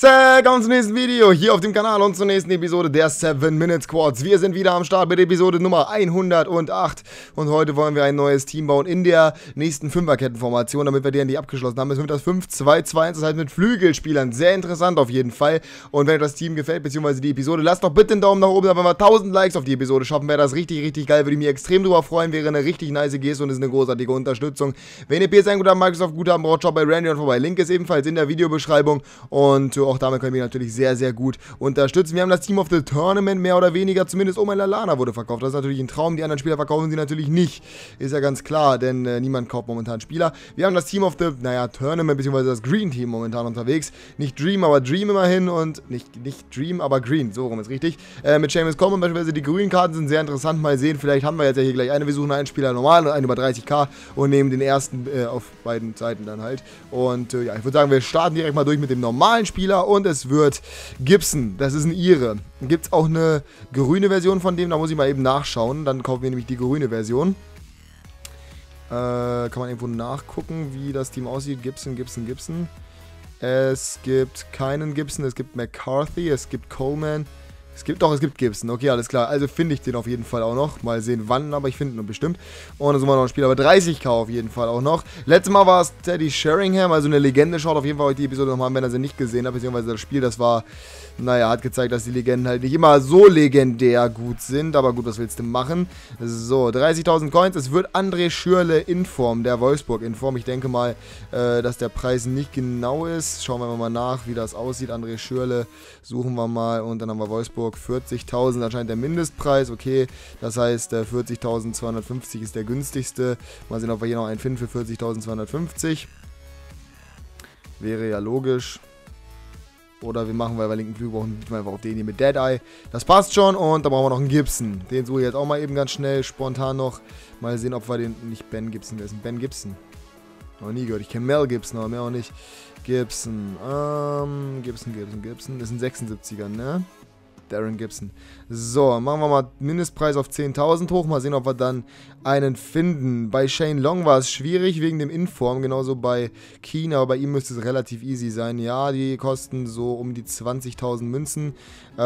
Willkommen zum nächsten Video hier auf dem Kanal und zur nächsten Episode der 7-Minute-Squads. Wir sind wieder am Start mit Episode Nummer 108 und heute wollen wir ein neues Team bauen in der nächsten Fünferkettenformation, damit wir die endlich abgeschlossen haben. Das wird das 5-2-2-1, das heißt mit Flügelspielern. Sehr interessant auf jeden Fall. Und wenn euch das Team gefällt, beziehungsweise die Episode, lasst doch bitte einen Daumen nach oben, wenn wir 1000 Likes auf die Episode schaffen, wäre das richtig, richtig geil. Würde ich mich extrem drüber freuen, wäre eine richtig nice Geste und ist eine großartige Unterstützung. Wenn ihr PS1 Microsoft Guthaben braucht, schaut bei Randy vorbei. Link ist ebenfalls in der Videobeschreibung und auch damit können wir natürlich sehr, sehr gut unterstützen. Wir haben das Team of the Tournament mehr oder weniger, zumindest Omar Lallana wurde verkauft. Das ist natürlich ein Traum, die anderen Spieler verkaufen sie natürlich nicht. Ist ja ganz klar, denn niemand kauft momentan Spieler. Wir haben das Team of the, Tournament, beziehungsweise das Green Team momentan unterwegs. Nicht Dream, aber Dream immerhin und nicht Dream, aber Green, so rum ist richtig. Mit Seamus Coleman beispielsweise, die grünen Karten sind sehr interessant, mal sehen, vielleicht haben wir jetzt ja hier gleich eine, wir suchen einen Spieler normal und einen über 30k und nehmen den ersten auf beiden Seiten dann halt. Und ja, ich würde sagen, wir starten direkt mal durch mit dem normalen Spieler und es wird Gibson, das ist ein Ire. Gibt es auch eine grüne Version von dem, da muss ich mal eben nachschauen, dann kaufen wir nämlich die grüne Version. Kann man irgendwo nachgucken, wie das Team aussieht. Gibson. Es gibt keinen Gibson, es gibt McCarthy, es gibt Coleman. Es gibt Gibson, okay, alles klar. Also finde ich den auf jeden Fall auch noch. Mal sehen wann, aber ich finde ihn bestimmt. Und dann sind wir noch ein Spieler, aber 30k auf jeden Fall auch noch. Letztes Mal war es Teddy Sheringham, also eine Legende. Schaut auf jeden Fall euch die Episode nochmal an, wenn ihr sie nicht gesehen habt. Beziehungsweise das Spiel, das war, naja, hat gezeigt, dass die Legenden halt nicht immer so legendär gut sind. Aber gut, was willst du machen? So, 30.000 Coins. Es wird André Schürrle Inform, der Wolfsburg Inform. Ich denke mal, dass der Preis nicht genau ist. Schauen wir mal nach, wie das aussieht. André Schürrle suchen wir mal und dann haben wir Wolfsburg. 40.000 anscheinend der Mindestpreis, okay, das heißt 40.250 ist der günstigste, mal sehen, ob wir hier noch einen finden für 40.250, wäre ja logisch, oder wir machen, weil wir linken Flügel brauchen, wir einfach auf den hier mit Deadeye, das passt schon und dann brauchen wir noch einen Gibson, den suche ich jetzt auch mal eben ganz schnell, spontan noch, mal sehen, ob wir den, nicht Ben Gibson, wer ist denn Ben Gibson? Noch nie gehört, ich kenne Mel Gibson, aber mehr auch nicht. Gibson, das sind 76er, ne? Darren Gibson. So, machen wir mal Mindestpreis auf 10.000 hoch. Mal sehen, ob wir dann einen finden. Bei Shane Long war es schwierig wegen dem Inform. Genauso bei Keen, aber bei ihm müsste es relativ easy sein. Ja, die kosten so um die 20.000 Münzen.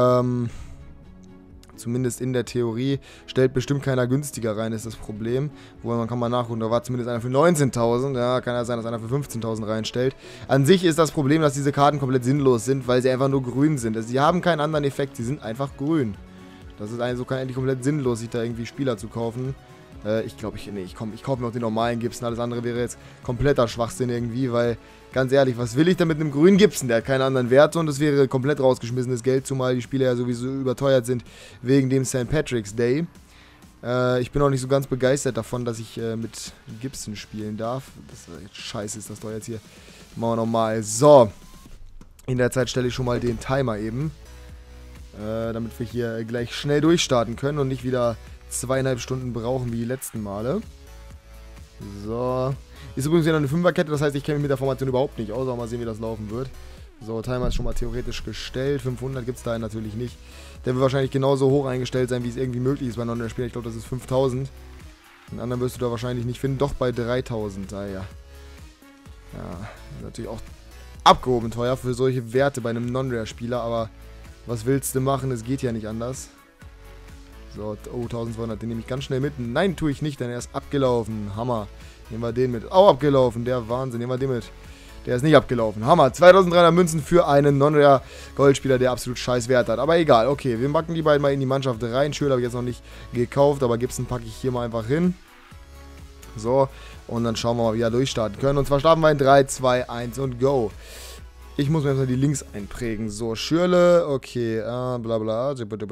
Zumindest in der Theorie. Stellt bestimmt keiner günstiger rein, ist das Problem. Wobei man kann mal nachgucken, da war zumindest einer für 19.000. Ja, kann ja sein, dass einer für 15.000 reinstellt. An sich ist das Problem, dass diese Karten komplett sinnlos sind, weil sie einfach nur grün sind. Also sie haben keinen anderen Effekt, sie sind einfach grün. Das ist also eigentlich komplett sinnlos, sich da irgendwie Spieler zu kaufen. Ich glaube, ich kaufe mir auch den normalen Gibson. Alles andere wäre jetzt kompletter Schwachsinn irgendwie, weil, ganz ehrlich, was will ich denn mit einem grünen Gibson? Der hat keine anderen Werte und es wäre komplett rausgeschmissenes Geld, zumal die Spiele ja sowieso überteuert sind wegen dem St. Patrick's Day. Ich bin auch nicht so ganz begeistert davon, dass ich mit Gibson spielen darf. Scheiße ist das doch jetzt hier. Machen wir nochmal. So. In der Zeit stelle ich schon mal den Timer eben. Damit wir hier gleich schnell durchstarten können und nicht wieder 2,5 Stunden brauchen wie die letzten Male. So. Ist übrigens wieder eine Fünferkette, das heißt, ich kenne mich mit der Formation überhaupt nicht aus, aber mal sehen, wie das laufen wird. So, Timer ist schon mal theoretisch gestellt. 500 gibt es da natürlich nicht. Der wird wahrscheinlich genauso hoch eingestellt sein, wie es irgendwie möglich ist bei non Spielen. Ich glaube, das ist 5000. Den anderen wirst du da wahrscheinlich nicht finden. Doch bei 3000. Ah, ja. Ja, natürlich auch abgehoben teuer für solche Werte bei einem Non-Rare-Spieler, aber was willst du machen? Es geht ja nicht anders. So, oh, 1200, den nehme ich ganz schnell mit. Nein, tue ich nicht, denn er ist abgelaufen. Hammer. Nehmen wir den mit. Auch abgelaufen, der Wahnsinn. Nehmen wir den mit. Der ist nicht abgelaufen. Hammer. 2300 Münzen für einen Non-Rare-Goldspieler, der absolut scheiß Wert hat. Aber egal, okay. Wir packen die beiden mal in die Mannschaft rein. Schön, habe ich jetzt noch nicht gekauft, aber Gibson packe ich hier mal einfach hin. So, und dann schauen wir mal, wie wir durchstarten können. Und zwar starten wir in 3, 2, 1 und go. Ich muss mir erstmal die Links einprägen. So, Schürrle, okay, bla bla,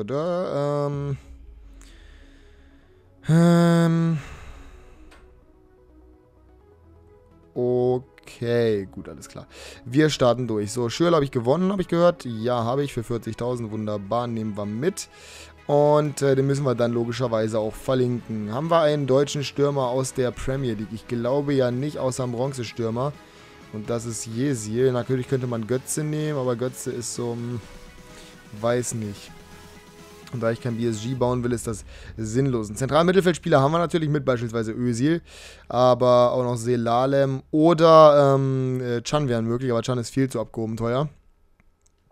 okay, gut, alles klar. Wir starten durch. So, Schürrle habe ich gewonnen, habe ich gehört. Ja, habe ich für 40.000. Wunderbar, nehmen wir mit. Und den müssen wir dann logischerweise auch verlinken. Haben wir einen deutschen Stürmer aus der Premier League? Ich glaube ja nicht, außer einem Bronzestürmer. Und das ist Jesil. Natürlich könnte man Götze nehmen, aber Götze ist so, weiß nicht. Und da ich kein BSG bauen will, ist das sinnlos. Einen zentralen Mittelfeldspieler haben wir natürlich mit, beispielsweise Özil, aber auch noch Selalem oder Can wären möglich, aber Can ist viel zu abgehoben teuer.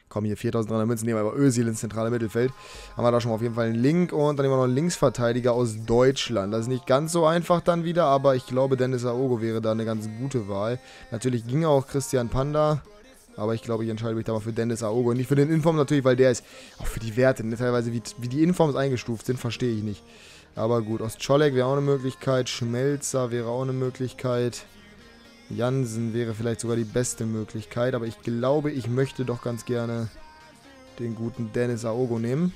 Komm, hier 4.300 Münzen, nehmen wir aber Özil ins zentrale Mittelfeld. Haben wir da schon mal auf jeden Fall einen Link und dann nehmen wir noch einen Linksverteidiger aus Deutschland. Das ist nicht ganz so einfach dann wieder, aber ich glaube, Dennis Aogo wäre da eine ganz gute Wahl. Natürlich ging auch Christian Panda, aber ich glaube, ich entscheide mich da mal für Dennis Aogo. Nicht für den Inform natürlich, weil der ist auch für die Werte, ne? Teilweise wie die Informs eingestuft sind, verstehe ich nicht. Aber gut, Ostscholek wäre auch eine Möglichkeit, Schmelzer wäre auch eine Möglichkeit. Jansen wäre vielleicht sogar die beste Möglichkeit, aber ich glaube, ich möchte doch ganz gerne den guten Dennis Aogo nehmen.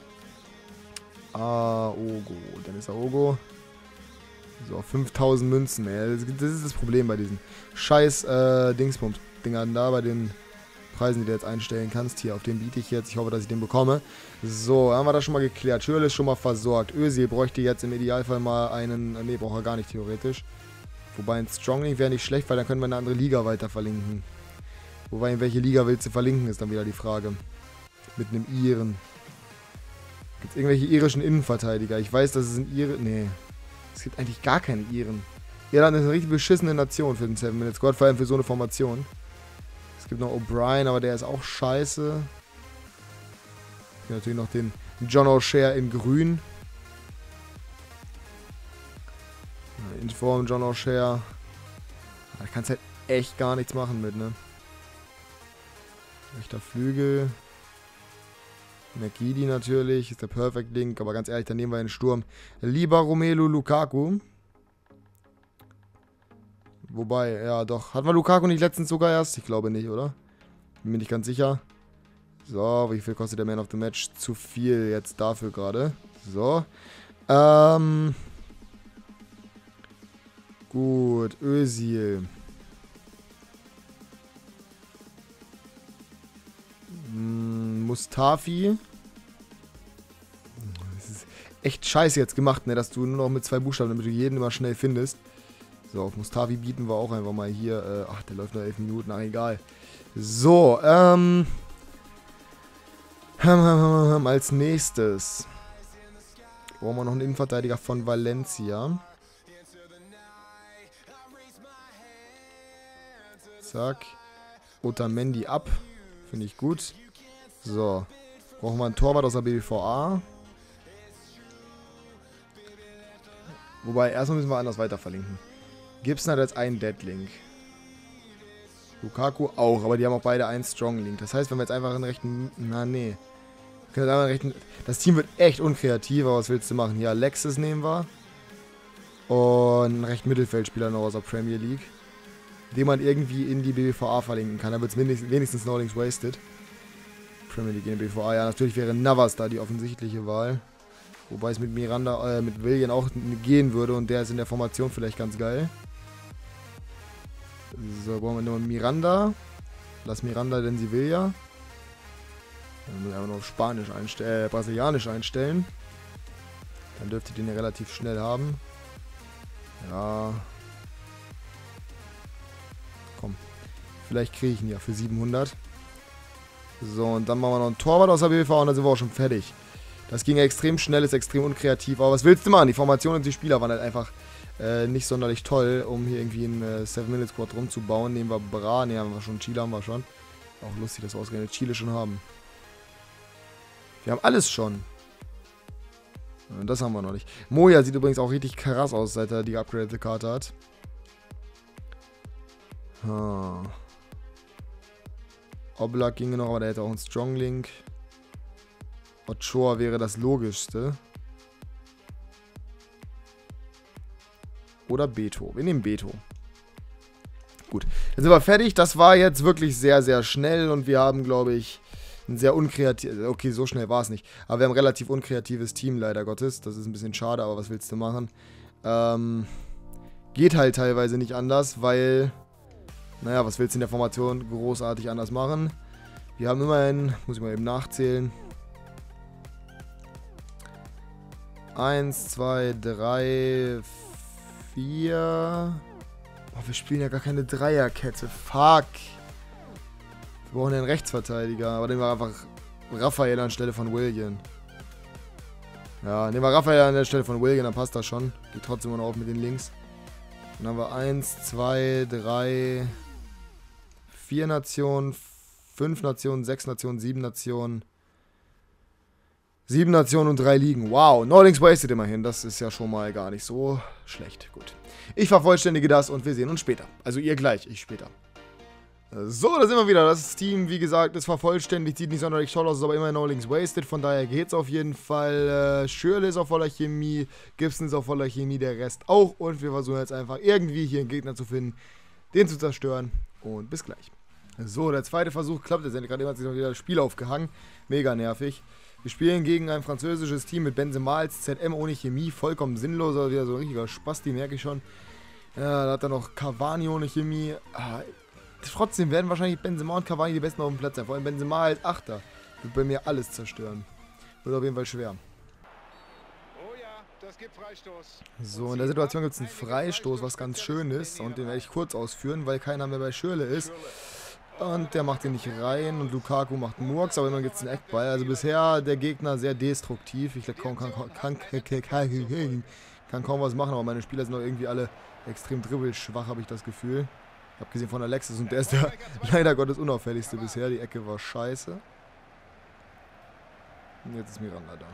Dennis Aogo. So, 5000 Münzen, ey. Das ist das Problem bei diesen scheiß Dingsbums-Dingern da, bei den Preisen, die du jetzt einstellen kannst. Hier, auf den biete ich jetzt. Ich hoffe, dass ich den bekomme. So, haben wir das schon mal geklärt. Schürrle ist schon mal versorgt. Özil bräuchte jetzt im Idealfall mal einen... Ne, braucht er gar nicht theoretisch. Wobei ein Stronglink wäre nicht schlecht, weil dann können wir eine andere Liga weiter verlinken. Wobei, in welche Liga willst du verlinken, ist dann wieder die Frage. Mit einem Iren. Gibt es irgendwelche irischen Innenverteidiger? Ich weiß, dass es ein Iren... Nee. Es gibt eigentlich gar keine Iren. Irland ist eine richtig beschissene Nation für den 7-Minute-Squad, vor allem für so eine Formation. Es gibt noch O'Brien, aber der ist auch scheiße. Es gibt natürlich noch den John O'Shea in grün. In Form John O'Shea. Da kannst halt echt gar nichts machen mit, ne? Rechter Flügel. Nakidi natürlich, ist der Perfect Link, aber ganz ehrlich, dann nehmen wir den Sturm. Lieber Romelu Lukaku. Wobei, ja doch. Hatten wir Lukaku nicht letztens sogar erst? Ich glaube nicht, oder? Bin mir nicht ganz sicher. So, wie viel kostet der Man of the Match? Zu viel jetzt dafür gerade. So. Gut, Özil. Mustafi. Das ist echt scheiße jetzt gemacht, ne, dass du nur noch mit 2 Buchstaben, damit du jeden immer schnell findest. So, auf Mustafi bieten wir auch einfach mal hier. Ach, der läuft noch 11 Minuten, ach egal. So, als nächstes brauchen wir noch einen Innenverteidiger von Valencia. Zack. Otamendi ab. Finde ich gut. So. Brauchen wir einen Torwart aus der BBVA. Wobei, erstmal müssen wir anders weiter verlinken. Gibson hat jetzt einen Deadlink. Lukaku auch, aber die haben auch beide einen Strong Link. Das heißt, wenn wir jetzt einfach einen rechten... Na, nee. Wir können einfach einen rechten... Das Team wird echt unkreativ, aber was willst du machen? Hier, Alexis nehmen wir. Und einen rechten Mittelfeldspieler noch aus der Premier League. Den man irgendwie in die BBVA verlinken kann. Da wird es wenigstens no links wasted. Premier League in die BBVA. Ja, natürlich wäre Navas da die offensichtliche Wahl. Wobei es mit Miranda, mit Willian auch gehen würde. Und der ist in der Formation vielleicht ganz geil. So, brauchen wir nur Miranda. Lass Miranda, denn sie will ja. Dann müssen wir einfach noch auf Spanisch Brasilianisch einstellen. Dann dürfte den ja relativ schnell haben. Ja. Komm. Vielleicht kriege ich ihn ja für 700. So, und dann machen wir noch einen Torwart aus der BBV und dann sind wir auch schon fertig. Das ging extrem schnell, ist extrem unkreativ. Aber was willst du machen? Die Formation und die Spieler waren halt einfach nicht sonderlich toll, um hier irgendwie einen 7-Minute-Squad rumzubauen. Nehmen wir Bra, ne, haben wir schon. Chile haben wir schon. Auch lustig, dass wir ausgerechnet Chile schon haben. Wir haben alles schon. Und das haben wir noch nicht. Moya sieht übrigens auch richtig krass aus, seit er die upgradete Karte hat. Oblak ginge noch, aber der hätte auch einen Strong Link. Ochoa wäre das Logischste. Oder Beto. Wir nehmen Beto. Gut, dann sind wir fertig. Das war jetzt wirklich sehr, sehr schnell und wir haben, glaube ich, ein sehr unkreatives... Okay, so schnell war es nicht. Aber wir haben ein relativ unkreatives Team, leider Gottes. Das ist ein bisschen schade, aber was willst du machen? Geht halt teilweise nicht anders, weil... Naja, was willst du in der Formation großartig anders machen? Wir haben immerhin, muss ich mal eben nachzählen, 1, 2, 3, 4... Oh, wir spielen ja gar keine Dreierkette. Fuck. Wir brauchen einen Rechtsverteidiger, aber nehmen wir einfach Raphael anstelle von Willian. Ja, nehmen wir Raphael an der Stelle von Willian, dann passt das schon. Geht trotzdem immer noch auf mit den Links. Dann haben wir 1, 2, 3... 4 Nationen, 5 Nationen, 6 Nationen, 7 Nationen. 7 Nationen und 3 Ligen. Wow, No Links Wasted immerhin. Das ist ja schon mal gar nicht so schlecht. Gut. Ich vervollständige das und wir sehen uns später. Also ihr gleich, ich später. So, da sind wir wieder. Das Team, wie gesagt, ist vervollständigt. Sieht nicht sonderlich toll aus, ist aber immer No Links Wasted. Von daher geht's auf jeden Fall. Schürrle ist auf voller Chemie. Gibson ist auf voller Chemie. Der Rest auch. Und wir versuchen jetzt einfach irgendwie hier einen Gegner zu finden, den zu zerstören. Und bis gleich. So, der zweite Versuch klappt jetzt. Gerade eben hat sich noch wieder das Spiel aufgehangen. Mega nervig. Wir spielen gegen ein französisches Team mit Benzema als ZM ohne Chemie. Vollkommen sinnlos. Also wieder so ein richtiger Spasti, merke ich schon. Ja, da hat er noch Cavani ohne Chemie. Trotzdem werden wahrscheinlich Benzema und Cavani die Besten auf dem Platz sein. Vor allem Benzema als Achter. Wird bei mir alles zerstören. Wird auf jeden Fall schwer. So, in der Situation gibt es einen Freistoß, was ganz schön ist. Und den werde ich kurz ausführen, weil keiner mehr bei Schürrle ist. Und der macht den nicht rein. Und Lukaku macht Murks, aber immer gibt es einen Eckball. Also bisher der Gegner sehr destruktiv. Ich kann kaum was machen, aber meine Spieler sind auch irgendwie alle extrem dribbelschwach, habe ich das Gefühl. Abgesehen von Alexis, und der ist der leider Gottes unauffälligste bisher. Die Ecke war scheiße. Und jetzt ist Miranda da.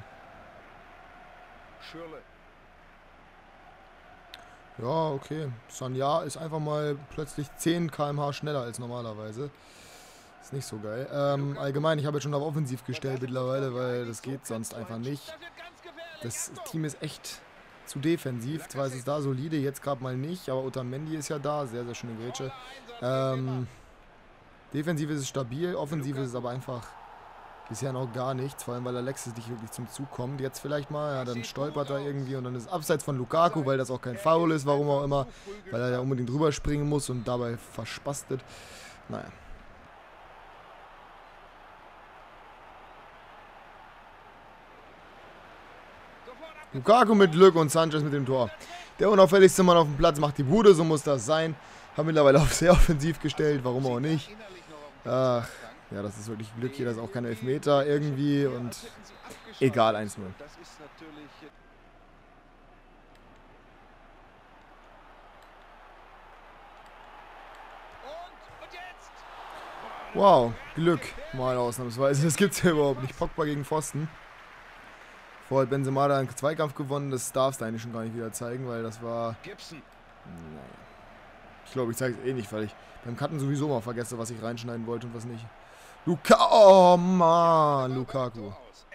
Ja, okay. Sanja ist einfach mal plötzlich 10 km/h schneller als normalerweise. Ist nicht so geil. Allgemein, ich habe jetzt schon auf Offensiv gestellt mittlerweile, weil das geht sonst einfach nicht. Das Team ist echt zu defensiv. Zwar ist es da solide, jetzt gerade mal nicht, aber Otamendi ist ja da. Sehr, sehr schöne Grätsche. Defensiv ist es stabil, offensiv ist es aber einfach bisher noch gar nichts. Vor allem, weil Alexis nicht wirklich zum Zug kommt. Jetzt vielleicht mal, ja, dann stolpert er irgendwie und dann ist es abseits von Lukaku, weil das auch kein Foul ist, warum auch immer. Weil er ja unbedingt drüber springen muss und dabei verspastet. Naja. Lukaku mit Glück und Sanchez mit dem Tor. Der unauffälligste Mann auf dem Platz macht die Bude, so muss das sein. Haben mittlerweile auf sehr offensiv gestellt, warum auch nicht. Ach, ja, das ist wirklich Glück hier, das ist auch kein Elfmeter irgendwie und egal, 1-0. Wow, Glück mal ausnahmsweise, das gibt's ja überhaupt nicht. Pogba gegen Pfosten. Vorher hat Benzema da einen Zweikampf gewonnen, das darfst du eigentlich schon gar nicht wieder zeigen, weil das war... Naja. Ich glaube, ich zeige es eh nicht, weil ich beim Cutten sowieso mal vergesse, was ich reinschneiden wollte und was nicht. Oh Mann, Lukaku.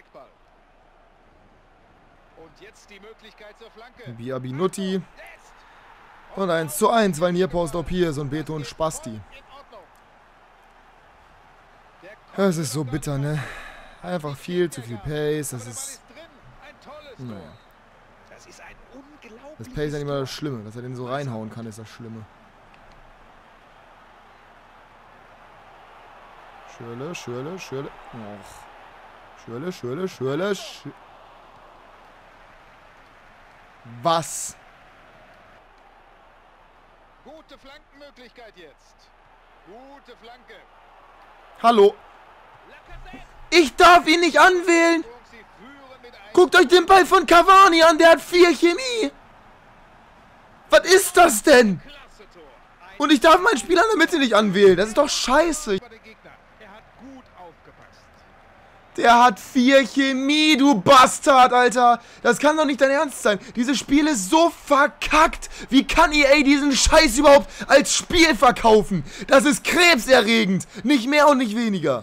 Biabinutti. Und 1:1, weil Nierpost OP ist und Beto und Spasti. Das ist so bitter, ne? Einfach viel zu viel Pace, das ist... Naja. Das Pace ist ja nicht mal das Schlimme, dass er den so reinhauen kann, ist das Schlimme. Schürrle. Och. Schürrle. Was? Gute Flankenmöglichkeit jetzt. Gute Flanke. Hallo. Ich darf ihn nicht anwählen. Guckt euch den Ball von Cavani an, der hat 4 Chemie. Was ist das denn? Und ich darf meinen Spieler in der Mitte nicht anwählen. Das ist doch scheiße. Der hat 4 Chemie, du Bastard, Alter. Das kann doch nicht dein Ernst sein. Dieses Spiel ist so verkackt. Wie kann EA diesen Scheiß überhaupt als Spiel verkaufen? Das ist krebserregend. Nicht mehr und nicht weniger.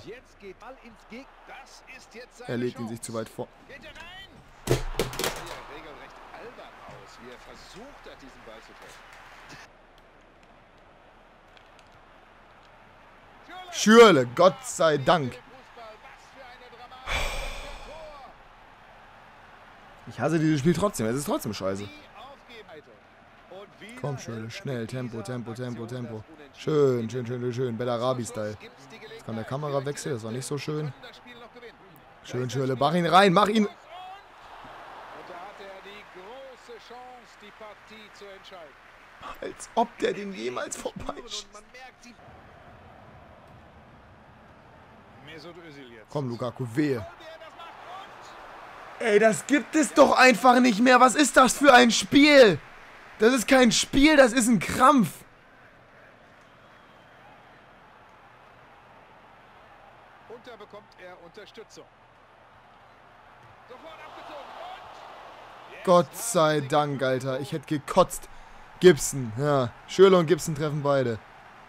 Er legt ihn sich zu weit vor. Schürrle, Gott sei Dank. Ich hasse dieses Spiel trotzdem, es ist trotzdem scheiße. Komm, Schürrle, schnell, Tempo. Schön, Bellarabi-Style. Jetzt kann der Kamerawechsel, das war nicht so schön. Schön, Schürrle, mach ihn rein, mach ihn! Als ob der den jemals vorbeischießt. Komm, Lukaku, wehe. Ey, das gibt es doch einfach nicht mehr. Was ist das für ein Spiel? Das ist kein Spiel, das ist ein Krampf. Hier bekommt er Unterstützung. Sofort abgezogen und... Gott sei Dank, Alter. Ich hätte gekotzt. Gibson, ja. Schürrle und Gibson treffen beide.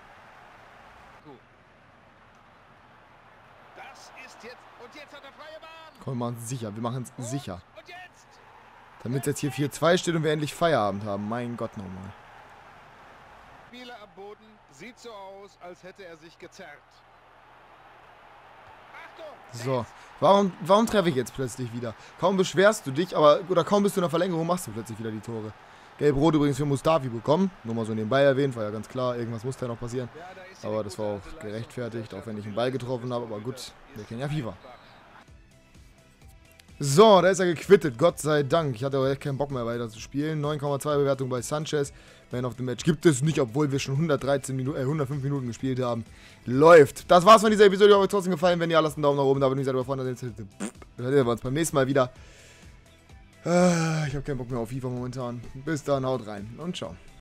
Das ist jetzt... Und jetzt hat er freie Bahn. Komm, wir machen es sicher. Wir machen es sicher. Und jetzt... Damit es jetzt hier 4-2 steht und wir endlich Feierabend haben. Mein Gott nochmal. Spieler am Boden. Sieht so aus, als hätte er sich gezerrt. Achtung! So, warum treffe ich jetzt plötzlich wieder? Kaum beschwerst du dich, oder kaum bist du in der Verlängerung, machst du plötzlich wieder die Tore. Gelb-Rot übrigens für Mustafi bekommen. Nur mal so nebenbei erwähnt, war ja ganz klar, irgendwas muss da noch passieren. Ja, da ist Aber das war auch gerechtfertigt, auch wenn ich einen Ball getroffen habe. Aber gut, wir kennen ja FIFA. So, da ist er gequittet, Gott sei Dank. Ich hatte aber echt keinen Bock mehr weiter zu spielen. 9,2 Bewertung bei Sanchez. Man of the Match gibt es nicht, obwohl wir schon 105 Minuten gespielt haben. Läuft. Das war's von dieser Episode. Ich hoffe, euch trotzdem gefallen. Wenn ja, lasst einen Daumen nach oben. Da bin ich sehr überfreut. Dann sehen wir uns beim nächsten Mal wieder. Ich habe keinen Bock mehr auf FIFA momentan. Bis dann, haut rein und ciao.